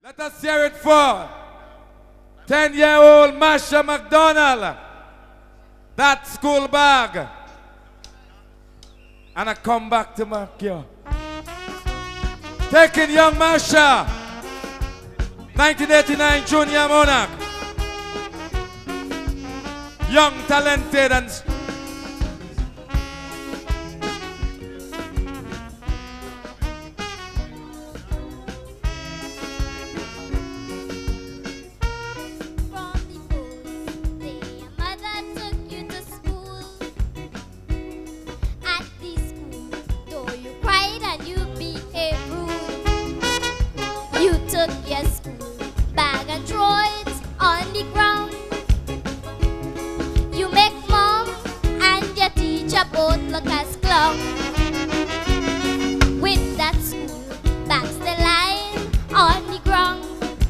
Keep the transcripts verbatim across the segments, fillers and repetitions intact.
Let us hear it for ten-year-old Masha McDonald. That school bag. And I come back to mark you. Taking young Masha. nineteen eighty-nine Junior Monarch. Young, talented, and your school bag and throw it on the ground. You make mom and your teacher both look as clown. With that school bag still lying on the ground,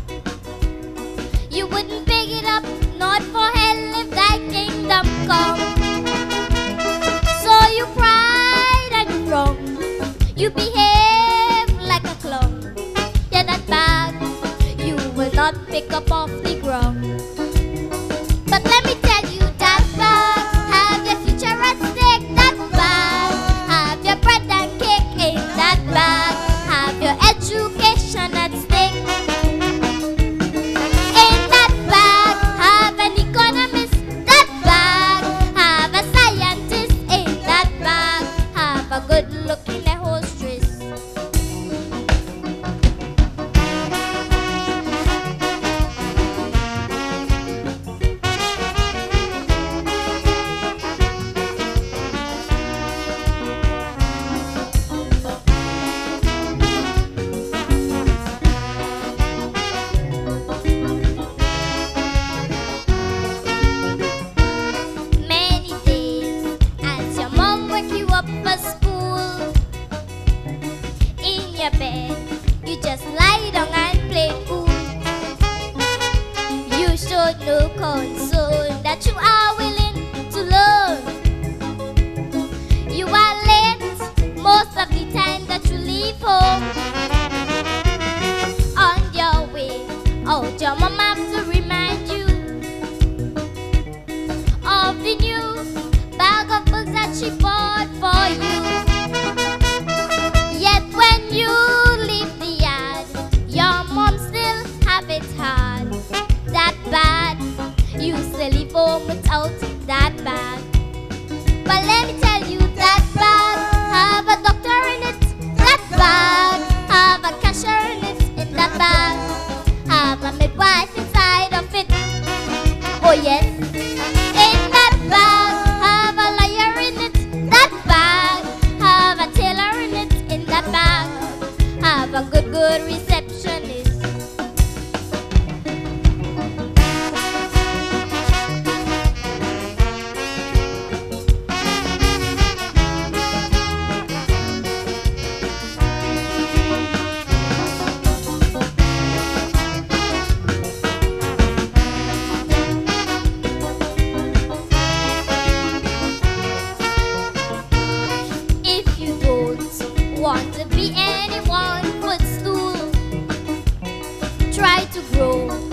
you wouldn't pick it up, not for hell if thy kingdom come. So you cried and you wronged, you behave like a clown. Yeah, that bag you will not pick up off the ground. But let me tell you, that bag have your future at stake. That bag have your bread and cake in that bag, have your education at stake. In that bag have an economist. That bag have a scientist. In that bag have a good looking hostess. You just lie down and play cool. You showed no concern that you are willing to learn. You are late most of the time that you leave home. On your way out, your mom have to remind you of the new bag of books that she bought for you. Yet when you leave the yard, your mom still have it hard. That bad, you still leave home without that bag. But let me tell you, that bag have a doctor in it. That bag have a cashier in it. In that bag have a midwife inside of it. Oh yes. In that bag have a lawyer in it. That bag have a tailor in it. In that bag have a good, good receptionist. If you don't want to be anyone but stool, try to grow